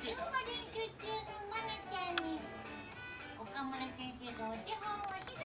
ズンバ練習中のまなちゃんに岡村先生がお手本を披露